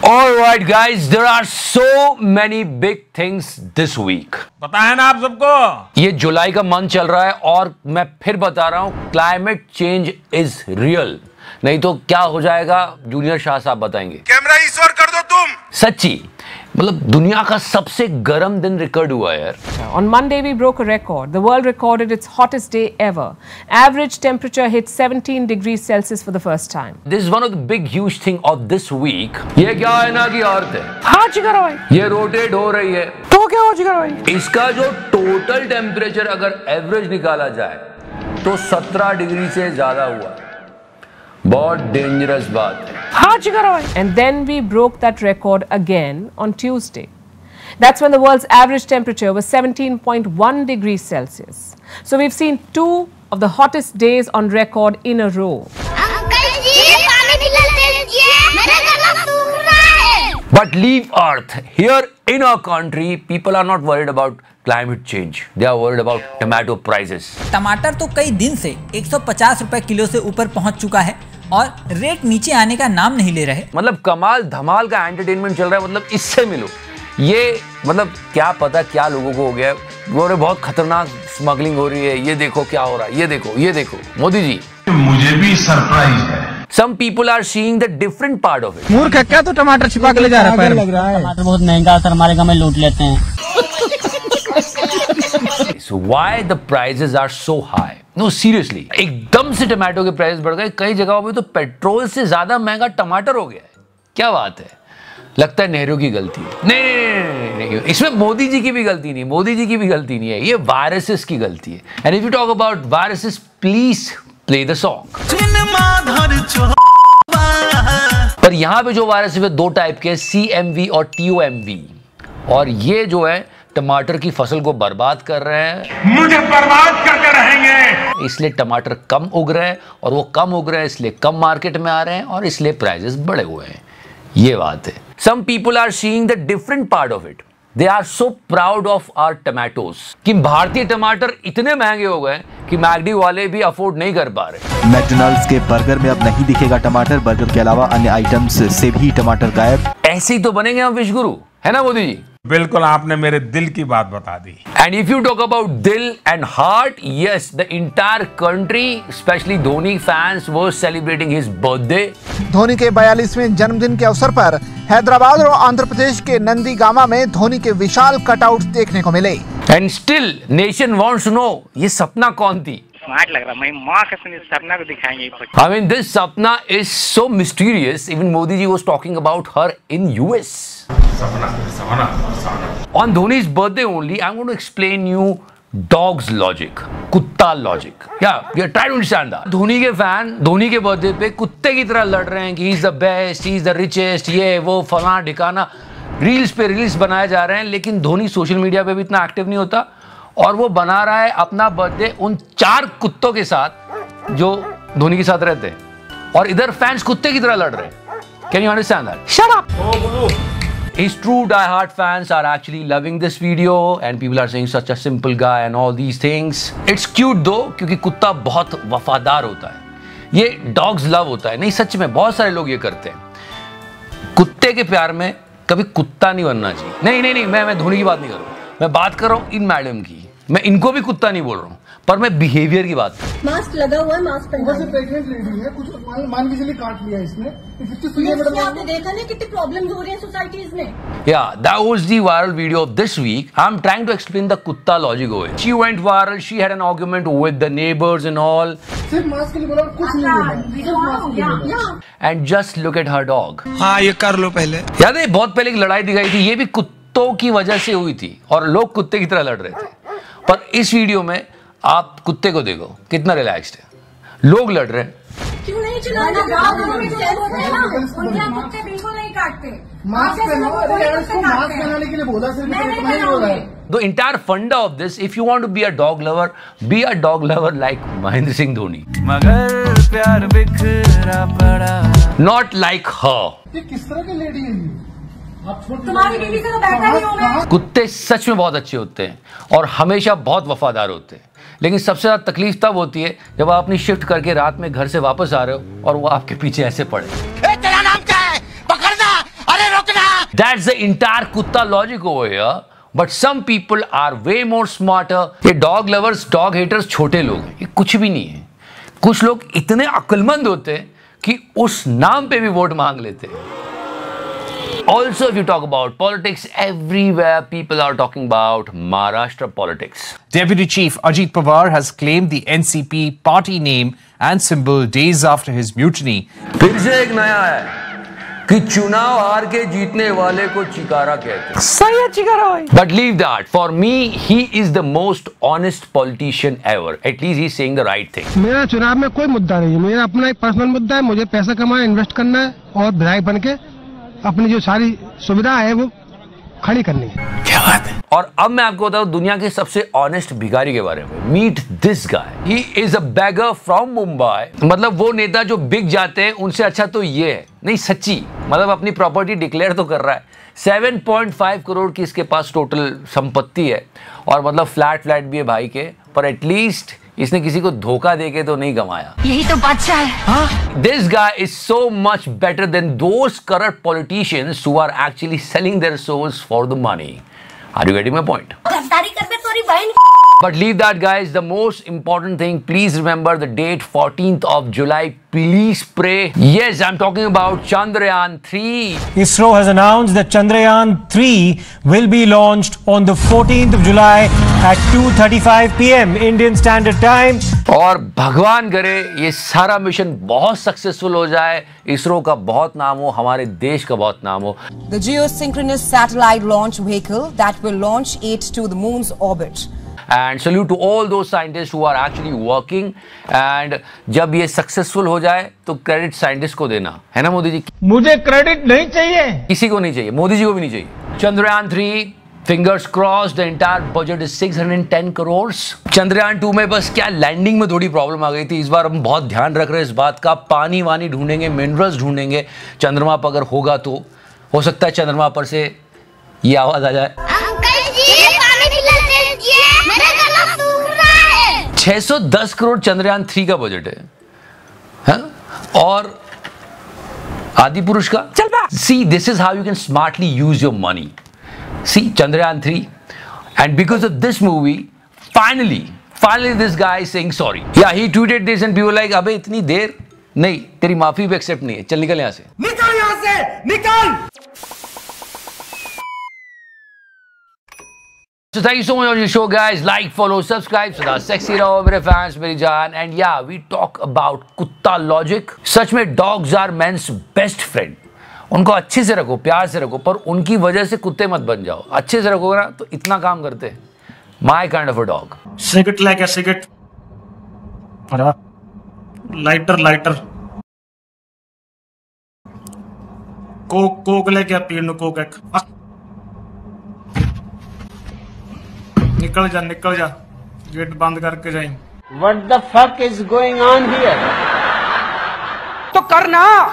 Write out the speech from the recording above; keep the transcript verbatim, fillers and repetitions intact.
All right, guys, there are so many big things this week. पता है ना आप सबको, ये जुलाई का मंथ चल रहा है और मैं फिर बता रहा हूं, क्लाइमेट चेंज इज रियल। नहीं तो क्या हो जाएगा, जूनियर शाह साहब बताएंगे। कैमरा ईश्वर कर दो तुम। सच्ची मतलब दुनिया का सबसे गर्म दिन रिकॉर्ड हुआ यार। On Monday we broke a record. The world recorded its hottest day ever. Average temperature hit seventeen degrees Celsius for the first time. This is one of the big huge thing of this week. ये क्या है ना की औरत है, हाँ जिगर भाई, ये रोटेट हो रही है तो क्या हो जिगर भाई? इसका जो टोटल टेम्परेचर अगर एवरेज निकाला जाए तो सत्रह डिग्री से ज्यादा हुआ। बहुत डेंजरस बात है। हाँ जिगर भाई। And then we broke that record again on Tuesday. That's when the world's average temperature was seventeen point one degrees Celsius. So we've seen two of the hottest days on record in a row. Uncle ji, पानी पिला दीजिए, मेरा गला सूख रहा है। But leave Earth. Here in our country, people are not worried about climate change. They are worried about tomato prices. टमाटर तो कई दिन से एक सौ पचास रुपए किलो से ऊपर पहुंच चुका है और रेट नीचे आने का नाम नहीं ले रहे। मतलब कमाल धमाल का एंटरटेनमेंट चल रहा है, मतलब इससे मिलो। ये मतलब क्या पता क्या लोगों को हो गया है, वो बहुत खतरनाक स्मगलिंग हो रही है। ये देखो क्या हो रहा है, ये देखो ये देखो मोदी जी। मुझे भी सरप्राइज है। Some people are seeing the different part of it. मूर्ख है क्या तो टमाटर छिपा के ले जा रहा है? लग रहा है टमाटर बहुत महंगा सर, हमारे गांव में लूट लेते हैं। So why the prices are so high? No seriously, एकदम से टमाटो के प्राइस बढ़ गए। कई जगहों पे तो पेट्रोल से ज्यादा महंगा टमाटर हो गया है। क्या बात है, लगता है नेहरू की गलती है। नहीं नहीं नहीं नहीं नहीं, इसमें मोदी जी की भी गलती नहीं, मोदी जी की भी गलती नहीं है, ये वायरसेस की गलती है। And if you talk about viruses, please play the song. पर यहाँ पे जो वायरस है दो टाइप के, सी एम वी और टी ओ एम वी, और ये जो है टमाटर की फसल को बर्बाद कर रहे हैं। मुझे बर्बाद करके रहेंगे। इसलिए टमाटर कम उग रहे हैं, और वो कम उग रहे हैं इसलिए कम मार्केट में आ रहे हैं, और इसलिए प्राइसेस बढ़े हुए हैं। ये बात है। Some people are seeing the different part of it. They are so proud of our tomatoes कि भारतीय टमाटर इतने महंगे हो गए कि मैकडी वाले भी अफोर्ड नहीं कर पा रहे। मैकडॉनल्ड्स के बर्गर में अब नहीं दिखेगा टमाटर। बर्गर के अलावा अन्य आइटम्स से भी टमाटर गायब। ऐसे ही तो बनेंगे हम विश्व गुरु, है ना मोदी जी? बिल्कुल आपने मेरे दिल की बात बता दी। And if you talk about दिल and heart, yes, the entire country, especially Dhoni fans, were celebrating his birthday. Dhoni के बयालीसवें जन्मदिन के अवसर पर हैदराबाद और आंध्र प्रदेश के नंदीगामा में धोनी के विशाल कटआउट्स देखने को मिले। And still, nation wants to know, ये सपना कौन थी? स्मार्ट लग रहा है, मैं माँ कसम सपना को दिखाएंगे। I mean, this Sapna is so mysterious. Even Modi ji was talking about her in U S. सपना, सपना, सपना। On Dhoni's birthday only, I'm going to explain you dog's logic, कुत्ता logic. Yeah, we are trying to understand that. Dhoni के fan Dhoni के birthday पे कुत्ते की तरह लड़ रहे हैं कि he is the best, he is the richest, ये वो फलाना ढिकाना, रील्स पे रील्स बनाए जा रहे हैं। लेकिन धोनी सोशल मीडिया पे भी इतना एक्टिव नहीं होता, और वो बना रहा है अपना बर्थडे उन चार कुत्तों के साथ जो धोनी के साथ रहते हैं, और इधर फैंस कुत्ते की तरह लड़ रहे हैं। Can you understand that? Shut up! His true die-hard fans are actually loving this video, and people are saying such a simple guy and all these things. It's cute though, क्योंकि कुत्ता बहुत वफादार होता है। ये dogs love होता है। नहीं, सच में बहुत सारे लोग ये करते हैं। कुत्ते के प्यार में कभी कुत्ता नहीं बनना चाहिए। नहीं नहीं नहीं, मैं मैं धोनी की बात नहीं कर रहा हूँ, मैं बात कर रहा हूँ इन मैडम की। मैं इनको भी कुत्ता नहीं बोल रहा हूँ, पर मैं बिहेवियर की बात कर रहा हूँ। मास्क लगा हुआ है, मास्क पहना है। प्रेग्नेंट लेडी है, कुछ मान के चलिए काट लिया इसने। आपने देखा ना कितनी प्रॉब्लम हो रही है सोसाइटीज में। Yeah, that was the viral video of this week. I'm trying to explain the kutta logic of it. She went viral. She had an argument with the neighbors and all. सिर्फ mask के लिए बोला, कुछ नहीं बोला। And just look at her dog. हाँ, ये कर लो पहले। याद है बहुत पहले एक लड़ाई दिखाई थी, ये भी कुत्तों की वजह से हुई थी, और लोग कुत्ते की तरह लड़ रहे थे। पर इस वीडियो में आप कुत्ते को देखो कितना रिलैक्स्ड है। लोग लड़ रहे हैं। क्यों नहीं चलाना? उनके कुत्ते बिल्कुल नहीं काटते। मास्क पहनाने के लिए बोला, सिर्फ The entire funda of this, if you want to be a dog lover, be a dog lover like Mahendra Singh Dhoni. मगर प्यार बिखरा पड़ा। Not like her. ये किस तरह की लेडी है? तुम्हारी बीवी से तो बैठा नहीं हूं मैं। कुत्ते सच में बहुत अच्छे होते हैं और हमेशा बहुत वफादार होते हैं, लेकिन सबसे ज्यादा तकलीफ तब होती है जब आप अपनी शिफ्ट करके रात में घर से वापस आ रहे हो और वो आपके पीछे ऐसे पड़े। तेरा नाम क्या है? पकड़ना। अरे That's the entire kutta logic over here. But some people are way more smarter. ये dog lovers, dog haters छोटे लोग हैं, ये कुछ भी नहीं है. कुछ लोग इतने अक्लमंद होते हैं कि उस नाम पे भी वोट मांग लेते हैं. Also, if you talk about politics, everywhere people are talking about Maharashtra politics. Deputy Chief Ajit Pawar has claimed the N C P party name and symbol days after his mutiny. फिर से एक नया है कि चुनाव हार के जीतने वाले को चिकारा कहते हैं. सही है चिकारा भाई. But leave that. For me, he is the most honest politician ever. At least he's saying the right thing. मेरा चुनाव में कोई मुद्दा नहीं है. मेरा अपना एक पर्सनल मुद्दा है. मुझे पैसा कमाना, इन्वेस्ट करना है और विधायक बन के अपनी जो सारी सुविधा है वो खड़ी करनी है. क्या बात है. और अब मैं आपको बताऊं दुनिया के सबसे ऑनेस्ट भिखारी के बारे में. Meet this guy. He is a beggar from Mumbai. मतलब वो नेता जो बिक जाते हैं उनसे अच्छा तो ये है. नहीं सच्ची. मतलब अपनी प्रॉपर्टी डिक्लेयर तो कर रहा है. सात पॉइंट पाँच करोड़ की इसके पास टोटल संपत्ति है और मतलब फ्लैट फ्लैट भी है भाई के. पर एटलीस्ट इसने किसी को धोखा देके तो नहीं कमाया. यही तो बादशाह है. This guy is so much better than those corrupt politicians who are actually selling their souls for the money. Are you getting my point? गद्दारी करके तोरी बहन. But leave that, guys. The most important thing, please remember the date, fourteenth of July. Please pray. Yes, I'm talking about Chandrayaan three. ISRO has announced that Chandrayaan three will be launched on the fourteenth of July at two thirty-five p m Indian Standard Time. और भगवान करे ये सारा mission बहुत successful हो जाए. इसरो का बहुत नाम हो, हमारे देश का बहुत नाम हो. The geosynchronous satellite launch vehicle that will launch it to the moon's orbit. And salute to all those scientists who are actually working. And जब ये सक्सेसफुल हो जाए तो क्रेडिट साइंटिस्ट को देना है ना मोदी जी. मुझे क्रेडिट नहीं चाहिए. किसी को नहीं चाहिए. मोदी जी को भी नहीं चाहिए. Chandrayaan three, fingers crossed, the entire budget is छह सौ दस करोड़. चंद्रयान टू में बस क्या लैंडिंग में थोड़ी प्रॉब्लम आ गई थी. इस बार हम बहुत ध्यान रख रहे हैं इस बात का. पानी वानी ढूंढेंगे, मिनरल्स ढूंढेंगे. चंद्रमा पर अगर होगा तो हो सकता है चंद्रमा पर से ये आवाज आ जाए. छह सौ दस करोड़ चंद्रयान थ्री का बजट है, है? और आदि पुरुष का. See this is how you can smartly use your money. See Chandrayaan three and because of this movie finally finally this guy is saying sorry. Yeah he tweeted this and people like अबे इतनी देर नहीं, तेरी माफी भी accept नहीं है. चल निकल यहां से. निकल यहां से निकल. So thank you so much for your show, guys. Like, follow, subscribe. सदा sexy रहो मेरे fans, मेरी जान. And yeah, we talk about कुत्ता logic. सच में dogs are men's best friend. उनको अच्छे से रखो, प्यार से रखो, पर उनकी वजह से कुत्ते मत बन जाओ. अच्छे से रखोगे ना तो इतना काम करते हैं. My kind of a dog. Cigarette लेके सिगरेट. अरे लाइटर लाइटर. कोक कोक लेके पीने कोक एक. निकल जा निकल जा. गेट बंद करके जाए. What the fuck is going on here? तो करना